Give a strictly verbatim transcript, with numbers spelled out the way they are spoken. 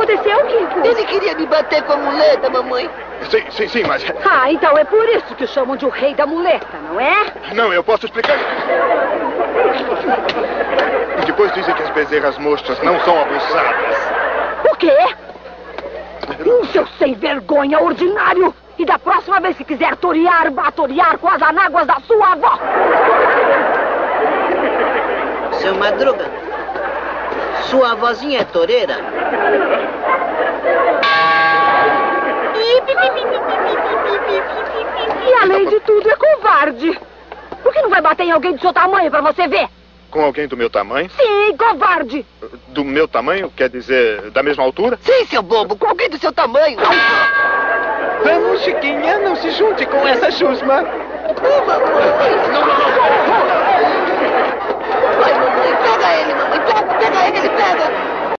aconteceu, Kiko? Ele queria me bater com a muleta, mamãe. Sim, sim, sim, mas... Ah, então é por isso que o chamam de o rei da muleta, não é? Não, eu posso explicar. E depois dizem que as bezerras mostras não são abusadas. O quê? Um seu sem vergonha ordinário! E da próxima vez que quiser torear, vá torear com as anáguas da sua avó! Seu Madruga, sua avózinha é toureira? E além de tudo, é covarde. Por que não vai bater em alguém do seu tamanho pra você ver? Com alguém do meu tamanho? Sim, covarde! Do meu tamanho? Quer dizer, da mesma altura? Sim, seu bobo, com alguém do seu tamanho. Vamos, Chiquinha, não se junte com essa chusma. Oh, mamãe. Vai, mamãe, pega ele, mamãe, pega, pega ele, pega.